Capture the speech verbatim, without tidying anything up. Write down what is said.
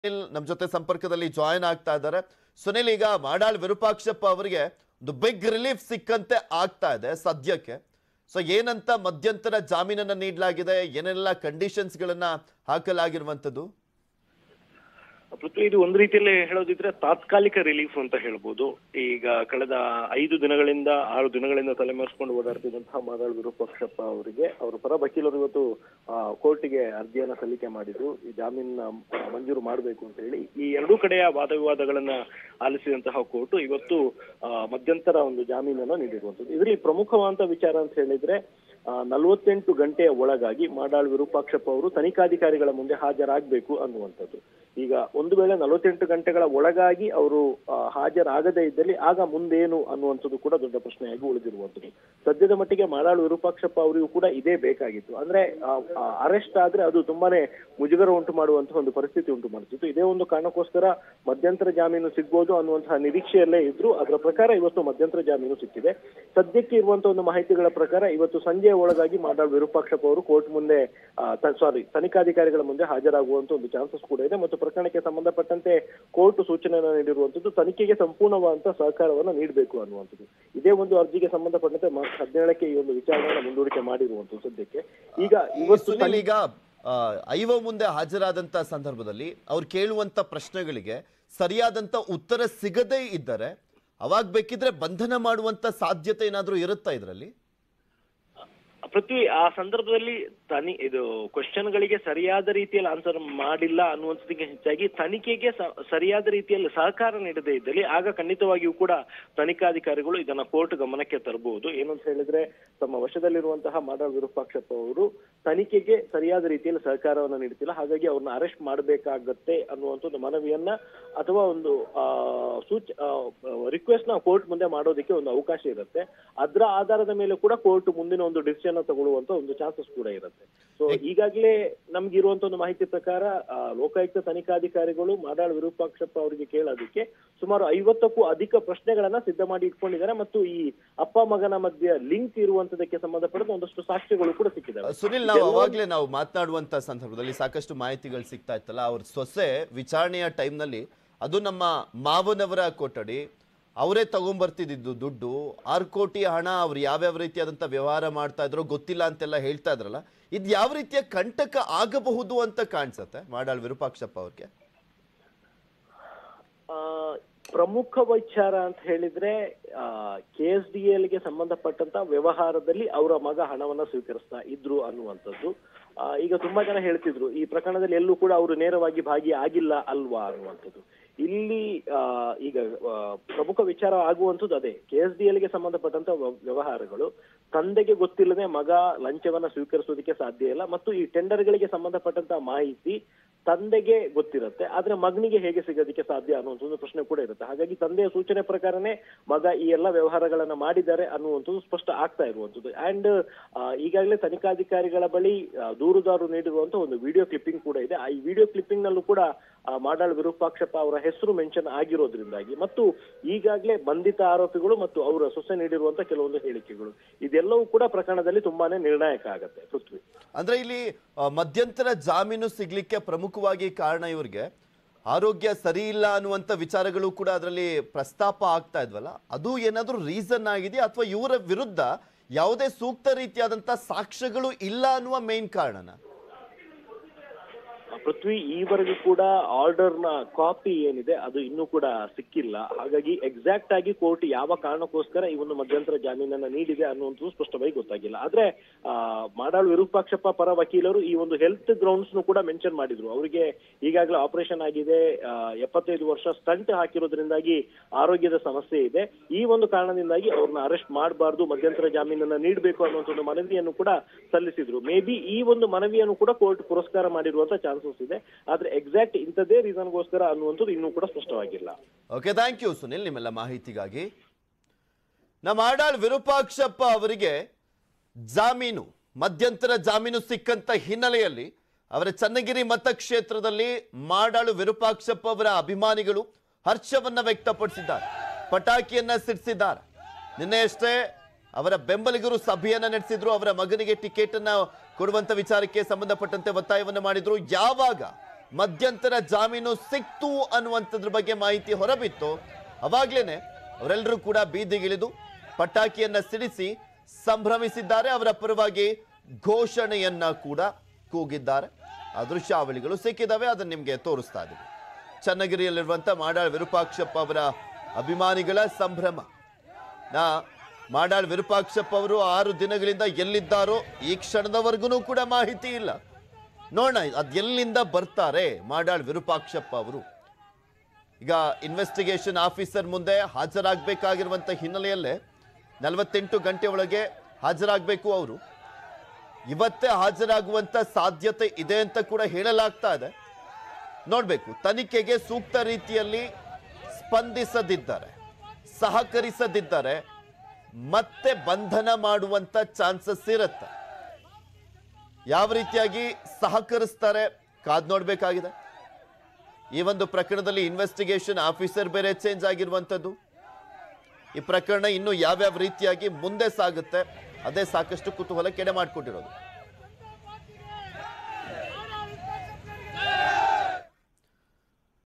ಸುನಿಲ್ ನಮ್ಮ ಜೊತೆ ಸಂಪರ್ಕದಲ್ಲಿ ಜಾಯಿನ್ ಆಗ್ತಾ ಇದ್ದಾರೆ. ಸುನಿಲ್, ಈಗ ಮಾಡಾಳ್ ವಿರೂಪಾಕ್ಷಪ್ಪ ಅವರಿಗೆ ಒಂದು ಬಿಗ್ ರಿಲೀಫ್ ಸಿಕ್ಕಂತೆ ಆಗ್ತಾ ಇದೆ ಸದ್ಯಕ್ಕೆ. ಸೊ ಏನಂತ ಮಧ್ಯಂತರ ಜಾಮೀನನ್ನ ನೀಡಲಾಗಿದೆ, ಏನೆಲ್ಲ ಕಂಡೀಷನ್ಸ್ ಗಳನ್ನ ಹಾಕಲಾಗಿರುವಂತದ್ದು? ಪೃಥ್ವಿ, ಇದು ಒಂದು ರೀತಿಯಲ್ಲಿ ಹೇಳೋದಿದ್ರೆ ತಾತ್ಕಾಲಿಕ ರಿಲೀಫ್ ಅಂತ ಹೇಳ್ಬೋದು. ಈಗ ಕಳೆದ ಐದು ದಿನಗಳಿಂದ ಆರು ದಿನಗಳಿಂದ ತಲೆಮರೆಸಿಕೊಂಡು ಓಡಾಡ್ತಿದ್ದಂತಹ ಮಾಡಾಳ್ ವಿರೂಪಾಕ್ಷಪ್ಪ ಅವರಿಗೆ ಅವರ ಪರ ವಕೀಲರು ಇವತ್ತು ಕೋರ್ಟಿಗೆ ಅರ್ಜಿಯನ್ನ ಸಲ್ಲಿಕೆ ಮಾಡಿದ್ರು, ಈ ಜಾಮೀನ ಮಂಜೂರು ಮಾಡಬೇಕು ಅಂತ ಹೇಳಿ. ಈ ಎರಡೂ ಕಡೆಯ ವಾದ ವಿವಾದಗಳನ್ನ ಆಲಿಸಿದಂತಹ ಕೋರ್ಟ್ ಇವತ್ತು ಮಧ್ಯಂತರ ಒಂದು ಜಾಮೀನನ್ನು ನೀಡಿರುವಂತದ್ದು. ಇದರಲ್ಲಿ ಪ್ರಮುಖವಾದ ವಿಚಾರ ಅಂತ ಹೇಳಿದ್ರೆ ನಲವತ್ತೆಂಟು ಗಂಟೆಯ ಒಳಗಾಗಿ ಮಾಡಾಳ್ ವಿರೂಪಾಕ್ಷಪ್ಪ ಅವರು ತನಿಖಾಧಿಕಾರಿಗಳ ಮುಂದೆ ಹಾಜರಾಗಬೇಕು ಅನ್ನುವಂಥದ್ದು. ಈಗ ಒಂದು ವೇಳೆ ನಲವತ್ತೆಂಟು ಗಂಟೆಗಳ ಒಳಗಾಗಿ ಅವರು ಹಾಜರಾಗದೇ ಇದ್ದಲ್ಲಿ ಆಗ ಮುಂದೇನು ಅನ್ನುವಂಥದ್ದು ಕೂಡ ದೊಡ್ಡ ಪ್ರಶ್ನೆಯಾಗಿ ಉಳಿದಿರುವಂಥದ್ದು. ಸದ್ಯದ ಮಟ್ಟಿಗೆ ಮಾಡಾಳ್ ವಿರೂಪಾಕ್ಷಪ್ಪ ಅವರಿಗೂ ಕೂಡ ಇದೇ ಬೇಕಾಗಿತ್ತು. ಅಂದ್ರೆ ಅರೆಸ್ಟ್ ಆದ್ರೆ ಅದು ತುಂಬಾನೇ ಮುಜುಗರ ಉಂಟು ಮಾಡುವಂತಹ ಒಂದು ಪರಿಸ್ಥಿತಿ ಉಂಟು ಮಾಡ್ತಿತ್ತು. ಇದೇ ಒಂದು ಕಾರಣಕ್ಕೋಸ್ಕರ ಮಧ್ಯಂತರ ಜಾಮೀನು ಸಿಗ್ಬೋದು ಅನ್ನುವಂತಹ ನಿರೀಕ್ಷೆಯಲ್ಲೇ ಇದ್ರು. ಅದರ ಪ್ರಕಾರ ಇವತ್ತು ಮಧ್ಯಂತರ ಜಾಮೀನು ಸಿಕ್ಕಿದೆ. ಸದ್ಯಕ್ಕೆ ಇರುವಂತಹ ಒಂದು ಮಾಹಿತಿಗಳ ಪ್ರಕಾರ ಇವತ್ತು ಸಂಜೆಯ ಒಳಗಾಗಿ ಮಾಡಾಳ್ ವಿರೂಪಾಕ್ಷಪ್ಪ ಅವರು ಕೋರ್ಟ್ ಮುಂದೆ ಸಾರಿ ತನಿಖಾಧಿಕಾರಿಗಳ ಮುಂದೆ ಹಾಜರಾಗುವಂತ ಒಂದು ಚಾನ್ಸಸ್ ಕೂಡ ಇದೆ. ಮತ್ತು ಪ್ರಕರಣಕ್ಕೆ ಸಂಬಂಧಪಟ್ಟಂತೆ ಕೋರ್ಟ್ ಸೂಚನೆಯನ್ನು ನೀಡಿರುವಂತದ್ದು ತನಿಖೆಗೆ ಸಂಪೂರ್ಣವಾದಂತಹ ಸಹಕಾರವನ್ನು ನೀಡಬೇಕು ಅನ್ನುವಂಥದ್ದು. ಇದೇ ಒಂದು ಅರ್ಜಿಗೆ ಸಂಬಂಧಪಟ್ಟಂತೆ ಮಾರ್ಚ್ ಹದಿನೇಳಕ್ಕೆ ಈ ಒಂದು ವಿಚಾರಣೆಯನ್ನು ಮುಂದೂಡಿಕೆ ಮಾಡಿರುವಂತದ್ದು. ಸದ್ಯಕ್ಕೆ ಈಗ ಇವತ್ತು ಈಗ ಐವ ಮುಂದೆ ಹಾಜರಾದಂತ ಸಂದರ್ಭದಲ್ಲಿ ಅವ್ರು ಕೇಳುವಂತ ಪ್ರಶ್ನೆಗಳಿಗೆ ಸರಿಯಾದಂತ ಉತ್ತರ ಸಿಗದೇ ಇದ್ದರೆ ಅವಾಗ ಬೇಕಿದ್ರೆ ಬಂಧನ ಮಾಡುವಂತ ಸಾಧ್ಯತೆ ಏನಾದ್ರೂ ಇರುತ್ತಾ ಇದರಲ್ಲಿ? ಪೃಥ್ವಿ, ಆ ಸಂದರ್ಭದಲ್ಲಿ ತನಿ ಇದು ಕ್ವಶನ್ಗಳಿಗೆ ಸರಿಯಾದ ರೀತಿಯಲ್ಲಿ ಆನ್ಸರ್ ಮಾಡಿಲ್ಲ ಅನ್ನುವಂಥದ್ದಕ್ಕೆ ಹೆಚ್ಚಾಗಿ ತನಿಖೆಗೆ ಸರಿಯಾದ ರೀತಿಯಲ್ಲಿ ಸಹಕಾರ ನೀಡದೇ ಇದ್ದಲ್ಲಿ ಆಗ ಖಂಡಿತವಾಗಿಯೂ ಕೂಡ ತನಿಖಾಧಿಕಾರಿಗಳು ಇದನ್ನ ಕೋರ್ಟ್ ಗಮನಕ್ಕೆ ತರಬಹುದು. ಏನು ಅಂತ ಹೇಳಿದ್ರೆ ತಮ್ಮ ವಶದಲ್ಲಿರುವಂತಹ ಮಾಡಾಳ್ ವಿರೂಪಾಕ್ಷಪ್ಪ ಅವರು ತನಿಖೆಗೆ ಸರಿಯಾದ ರೀತಿಯಲ್ಲಿ ಸಹಕಾರವನ್ನು ನೀಡುತ್ತಿಲ್ಲ, ಹಾಗಾಗಿ ಅವ್ರನ್ನ ಅರೆಸ್ಟ್ ಮಾಡಬೇಕಾಗತ್ತೆ ಅನ್ನುವಂಥ ಒಂದು ಮನವಿಯನ್ನ ಅಥವಾ ಒಂದು ಆ ಸೂಚ ರಿಕ್ವೆಸ್ಟ್ ನ ಕೋರ್ಟ್ ಮುಂದೆ ಮಾಡೋದಕ್ಕೆ ಒಂದು ಅವಕಾಶ ಇರುತ್ತೆ. ಅದರ ಆಧಾರದ ಮೇಲೆ ಕೂಡ ಕೋರ್ಟ್ ಮುಂದಿನ ಒಂದು ಡಿಸಿಷನ್ ತಗೊಳ್ಳುವಂತ ಒಂದು ಚಾನ್ಸಸ್ ಕೂಡ ಇರುತ್ತೆ. ಸೊ ಈಗಾಗಲೇ ನಮ್ಗೆ ಇರುವಂತ ಒಂದು ಮಾಹಿತಿ ಪ್ರಕಾರ ಲೋಕಾಯುಕ್ತ ತನಿಖಾಧಿಕಾರಿಗಳು ಮಾಡಾಳ್ ವಿರೂಪಾಕ್ಷಪ್ಪ ಅವರಿಗೆ ಕೇಳೋದಕ್ಕೆ ಸುಮಾರು ಐವತ್ತಕ್ಕೂ ಅಧಿಕ ಪ್ರಶ್ನೆಗಳನ್ನ ಸಿದ್ಧ ಮಾಡಿ ಇಟ್ಕೊಂಡಿದ್ದಾರೆ. ಮತ್ತು ಈ ಅಪ್ಪ ಮಗನ ಮಧ್ಯೆ ಲಿಂಕ್ ಇರುವಂತದಕ್ಕೆ ಸಂಬಂಧಪಟ್ಟ ಒಂದಷ್ಟು ಸಾಕ್ಷ್ಯಗಳು ಕೂಡ ಸಿಕ್ಕಿದ್ದಾವೆ. ಸುನಿಲ್, ನಾವು ಅವಾಗ್ಲೇ ನಾವು ಮಾತನಾಡುವಂತ ಸಂದರ್ಭದಲ್ಲಿ ಸಾಕಷ್ಟು ಮಾಹಿತಿಗಳು ಸಿಗ್ತಾ ಇತ್ತಲ್ಲ, ಅವ್ರ ಸೊಸೆ ವಿಚಾರಣೆಯ ಟೈಮ್ ನಲ್ಲಿ ಅದು ನಮ್ಮ ಮಾವನವರ ಕೊಠಡಿ, ಅವರೇ ತಗೊಂಡ್ಬರ್ತಿದ್ದು ದುಡ್ಡು, ಆರು ಕೋಟಿ ಹಣ ಅವ್ರು ಯಾವ್ಯಾವ ರೀತಿಯಾದಂಥ ವ್ಯವಹಾರ ಮಾಡ್ತಾ ಇದ್ರು ಗೊತ್ತಿಲ್ಲ ಅಂತೆಲ್ಲ ಹೇಳ್ತಾ ಇದ್ರಲ್ಲ, ಇದು ಯಾವ ರೀತಿಯ ಕಂಟಕ ಆಗಬಹುದು ಅಂತ ಕಾಣಿಸುತ್ತೆ ಮಾಡಾಳ್ ವಿರೂಪಾಕ್ಷಪ್ಪ ಅವ್ರಿಗೆ? ಪ್ರಮುಖ ವಿಚಾರ ಅಂತ ಹೇಳಿದ್ರೆ ಕೆ ಎಸ್ ಡಿ ಎಲ್ಗೆ ಸಂಬಂಧಪಟ್ಟಂತ ವ್ಯವಹಾರದಲ್ಲಿ ಅವರ ಮಗ ಹಣವನ್ನ ಸ್ವೀಕರಿಸ್ತಾ ಇದ್ರು ಅನ್ನುವಂಥದ್ದು. ಈಗ ತುಂಬಾ ಜನ ಹೇಳ್ತಿದ್ರು ಈ ಪ್ರಕರಣದಲ್ಲಿ ಎಲ್ಲೂ ಕೂಡ ಅವರು ನೇರವಾಗಿ ಭಾಗಿಯಾಗಿಲ್ಲ ಅಲ್ವಾ ಅನ್ನುವಂಥದ್ದು. ಇಲ್ಲಿ ಈಗ ಪ್ರಮುಖ ವಿಚಾರ ಆಗುವಂಥದ್ದು ಅದೇ, ಕೆ ಎಸ್ ಡಿ ಎಲ್ಗೆ ಸಂಬಂಧಪಟ್ಟಂತ ವ್ಯವಹಾರಗಳು ತಂದೆಗೆ ಗೊತ್ತಿಲ್ಲದೆ ಮಗ ಲಂಚವನ್ನ ಸ್ವೀಕರಿಸೋದಕ್ಕೆ ಸಾಧ್ಯ ಇಲ್ಲ. ಮತ್ತು ಈ ಟೆಂಡರ್ಗಳಿಗೆ ಸಂಬಂಧಪಟ್ಟಂತ ಮಾಹಿತಿ ತಂದೆಗೆ ಗೊತ್ತಿರುತ್ತೆ, ಆದ್ರೆ ಮಗನಿಗೆ ಹೇಗೆ ಸಿಗೋದಕ್ಕೆ ಸಾಧ್ಯ ಅನ್ನುವಂಥದ್ದು ಪ್ರಶ್ನೆ ಕೂಡ ಇರುತ್ತೆ. ಹಾಗಾಗಿ ತಂದೆಯ ಸೂಚನೆ ಪ್ರಕಾರನೇ ಮಗ ಈ ಎಲ್ಲ ವ್ಯವಹಾರಗಳನ್ನ ಮಾಡಿದ್ದಾರೆ ಅನ್ನುವಂಥದ್ದು ಸ್ಪಷ್ಟ ಆಗ್ತಾ ಇರುವಂಥದ್ದು. ಅಂಡ್ ಈಗಾಗಲೇ ತನಿಖಾಧಿಕಾರಿಗಳ ಬಳಿ ದೂರುದಾರರು ನೀಡಿರುವಂತ ಒಂದು ವಿಡಿಯೋ ಕ್ಲಿಪ್ಪಿಂಗ್ ಕೂಡ ಇದೆ. ಈ ವಿಡಿಯೋ ಕ್ಲಿಪ್ಪಿಂಗ್ ನಲ್ಲೂ ಕೂಡ ಮಾಡಾಳ್ ವಿರೂಪಾಕ್ಷಪ್ಪ ಅವರ ಹೆಸರು ಮೆನ್ಷನ್ ಆಗಿರೋದ್ರಿಂದಾಗಿ ಮತ್ತು ಈಗಾಗಲೇ ಬಂಧಿತ ಆರೋಪಿಗಳು ಮತ್ತು ಅವರ ಸೊಸೆ ನೀಡಿರುವಂತ ಕೆಲವೊಂದು ಹೇಳಿಕೆಗಳು ಇದೆಲ್ಲವೂ ಕೂಡ ಪ್ರಕರಣದಲ್ಲಿ ತುಂಬಾನೇ ನಿರ್ಣಾಯಕ ಆಗತ್ತೆ. ಪೃಥ್ವಿ, ಅಂದ್ರೆ ಇಲ್ಲಿ ಮಧ್ಯಂತರ ಜಾಮೀನು ಸಿಗ್ಲಿಕ್ಕೆ ಪ್ರಮುಖವಾಗಿ ಕಾರಣ ಇವ್ರಿಗೆ ಆರೋಗ್ಯ ಸರಿ ಇಲ್ಲ ಅನ್ನುವಂಥ ವಿಚಾರಗಳು ಕೂಡ ಅದರಲ್ಲಿ ಪ್ರಸ್ತಾಪ ಆಗ್ತಾ ಇದ್ವಲ್ಲ, ಅದು ಏನಾದರೂ ರೀಸನ್ ಆಗಿದೆಯಾ ಅಥವಾ ಇವರ ವಿರುದ್ಧ ಯಾವುದೇ ಸೂಕ್ತ ರೀತಿಯಾದಂಥ ಸಾಕ್ಷ್ಯಗಳು ಇಲ್ಲ ಅನ್ನುವ ಮೇನ್ ಕಾರಣನ? ಪೃಥ್ವಿ, ಈವರೆಗೂ ಕೂಡ ಆರ್ಡರ್ ನ ಕಾಪಿ ಏನಿದೆ ಅದು ಇನ್ನೂ ಕೂಡ ಸಿಕ್ಕಿಲ್ಲ. ಹಾಗಾಗಿ ಎಕ್ಸಾಕ್ಟ್ ಆಗಿ ಕೋರ್ಟ್ ಯಾವ ಕಾರಣಕ್ಕೋಸ್ಕರ ಈ ಒಂದು ಮಧ್ಯಂತರ ಜಾಮೀನನ್ನ ನೀಡಿದೆ ಅನ್ನುವಂಥದ್ದು ಸ್ಪಷ್ಟವಾಗಿ ಗೊತ್ತಾಗಿಲ್ಲ. ಆದ್ರೆ ಆ ಮಾಡಾಳ್ ವಿರೂಪಾಕ್ಷಪ್ಪ ಪರ ವಕೀಲರು ಈ ಒಂದು ಹೆಲ್ತ್ ಗ್ರೌಂಡ್ಸ್ ನು ಕೂಡ ಮೆನ್ಷನ್ ಮಾಡಿದ್ರು. ಅವರಿಗೆ ಈಗಾಗಲೇ ಆಪರೇಷನ್ ಆಗಿದೆ, ಎಪ್ಪತ್ತೈದು ವರ್ಷ ಸ್ಟಂಟ್ ಹಾಕಿರೋದ್ರಿಂದಾಗಿ ಆರೋಗ್ಯದ ಸಮಸ್ಯೆ ಇದೆ. ಈ ಒಂದು ಕಾರಣದಿಂದಾಗಿ ಅವ್ರನ್ನ ಅರೆಸ್ಟ್ ಮಾಡಬಾರ್ದು, ಮಧ್ಯಂತರ ಜಾಮೀನನ್ನ ನೀಡಬೇಕು ಅನ್ನುವಂಥ ಒಂದು ಮನವಿಯನ್ನು ಕೂಡ ಸಲ್ಲಿಸಿದ್ರು. ಮೇ ಬಿ ಈ ಒಂದು ಮನವಿಯನ್ನು ಕೂಡ ಕೋರ್ಟ್ ಪುರಸ್ಕಾರ ಮಾಡಿರುವಂತ ಚಾನ್ಸಸ್ ಇದೆ. ಆದ್ರೆ ಎಕ್ಸಾಕ್ಟ್ ಇಂಥದೇ ರೀಸನ್ಗೋಸ್ಕರ ಅನ್ನುವಂಥದ್ದು ಇನ್ನೂ ಕೂಡ ಸ್ಪಷ್ಟವಾಗಿಲ್ಲ. ಓಕೆ, ಥ್ಯಾಂಕ್ ಯು ಸುನಿಲ್ ನಿಮ್ಮೆಲ್ಲ ಮಾಹಿತಿಗಾಗಿ. ನಮ್ಮ ಮಾಡಾಳ್ ವಿರೂಪಾಕ್ಷಪ್ಪ ಅವರಿಗೆ ಜಾಮೀನು ಮಧ್ಯಂತರ ಜಾಮೀನು ಸಿಕ್ಕಂತ ಹಿನ್ನೆಲೆಯಲ್ಲಿ ಅವರ ಚನ್ನಗಿರಿ ಮತಕ್ಷೇತ್ರದಲ್ಲಿ ಮಾಡಾಳು ವಿರೂಪಾಕ್ಷಪ್ಪ ಅವರ ಅಭಿಮಾನಿಗಳು ಹರ್ಷವನ್ನ ವ್ಯಕ್ತಪಡಿಸಿದ್ದಾರೆ, ಪಟಾಕಿಯನ್ನ ಸಿಡಿಸಿದ್ದಾರೆ. ನಿನ್ನೆಯಷ್ಟೇ ಅವರ ಬೆಂಬಲಿಗರು ಸಭೆಯನ್ನ ನಡೆಸಿದ್ರು, ಅವರ ಮಗನಿಗೆ ಟಿಕೆಟ್ ಅನ್ನ ಕೊಡುವಂತ ವಿಚಾರಕ್ಕೆ ಸಂಬಂಧಪಟ್ಟಂತೆ ಒತ್ತಾಯವನ್ನ ಮಾಡಿದ್ರು. ಯಾವಾಗ ಮಧ್ಯಂತರ ಜಾಮೀನು ಸಿಕ್ತು ಅನ್ನುವಂಥದ್ರ ಬಗ್ಗೆ ಮಾಹಿತಿ ಹೊರಬಿತ್ತು, ಅವಾಗ್ಲೇನೆ ಅವರೆಲ್ಲರೂ ಕೂಡ ಬೀದಿಗಿಳಿದು ಪಟಾಕಿಯನ್ನ ಸಿಡಿಸಿ ಸಂಭ್ರಮಿಸಿದ್ದಾರೆ. ಅವರ ಪರವಾಗಿ ಘೋಷಣೆಯನ್ನ ಕೂಡ ಕೂಗಿದ್ದಾರೆ. ಆ ದೃಶ್ಯಾವಳಿಗಳು ಸಿಕ್ಕಿದಾವೆ, ಅದನ್ನ ನಿಮ್ಗೆ ತೋರಿಸ್ತಾ ಇದ್ದೀವಿ. ಚನ್ನಗಿರಿಯಲ್ಲಿರುವಂತ ಮಾಡಾಳ್ ವಿರೂಪಾಕ್ಷಪ್ಪ ಅವರ ಅಭಿಮಾನಿಗಳ ಸಂಭ್ರಮ. ನಾ ಮಾಡಾಳ್ ವಿರೂಪಾಕ್ಷಪ್ಪ ಅವರು ಆರು ದಿನಗಳಿಂದ ಎಲ್ಲಿದ್ದಾರೋ ಈ ಕ್ಷಣದವರೆಗೂ ಕೂಡ ಮಾಹಿತಿ ಇಲ್ಲ. ನೋಡೋಣ ಅದ್ ಎಲ್ಲಿಂದ ಬರ್ತಾರೆ ಮಾಡಾಳ್ ವಿರೂಪಾಕ್ಷಪ್ಪ ಅವರು. ಈಗ ಇನ್ವೆಸ್ಟಿಗೇಷನ್ ಆಫೀಸರ್ ಮುಂದೆ ಹಾಜರಾಗಬೇಕಾಗಿರುವಂತ ಹಿನ್ನೆಲೆಯಲ್ಲೇ ನಲವತ್ತೆಂಟು ಗಂಟೆ ಒಳಗೆ ಹಾಜರಾಗಬೇಕು ಅವರು. ಇವತ್ತೇ ಹಾಜರಾಗುವಂತ ಸಾಧ್ಯತೆ ಇದೆ ಅಂತ ಕೂಡ ಹೇಳಲಾಗ್ತಾ ಇದೆ. ನೋಡ್ಬೇಕು, ತನಿಖೆಗೆ ಸೂಕ್ತ ರೀತಿಯಲ್ಲಿ ಸ್ಪಂದಿಸದಿದ್ದರೆ, ಸಹಕರಿಸದಿದ್ದರೆ ಮತ್ತೆ ಬಂಧನ ಮಾಡುವಂತ ಚಾನ್ಸಸ್ ಇರುತ್ತೆ. ಯಾವ ರೀತಿಯಾಗಿ ಸಹಕರಿಸ್ತಾರೆ ಕಾದ್ ನೋಡ್ಬೇಕಾಗಿದೆ. ಈ ಒಂದು ಪ್ರಕರಣದಲ್ಲಿ ಇನ್ವೆಸ್ಟಿಗೇಷನ್ ಆಫೀಸರ್ ಬೇರೆ ಚೇಂಜ್ ಆಗಿರುವಂತದ್ದು. ಈ ಪ್ರಕರಣ ಇನ್ನು ಯಾವ್ಯಾವ ರೀತಿಯಾಗಿ ಮುಂದೆ ಸಾಗುತ್ತೆ ಅದೇ ಸಾಕಷ್ಟು ಕುತೂಹಲ ಕೆಡೆ ಮಾಡಿಕೊಟ್ಟಿರೋದು.